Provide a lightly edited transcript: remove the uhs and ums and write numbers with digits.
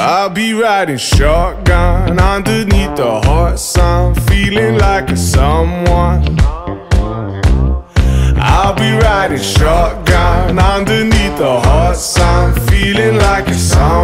I'll be riding shotgun underneath the hot sun, feeling like a someone. I'll be riding shotgun underneath the hot sun, feeling like a someone.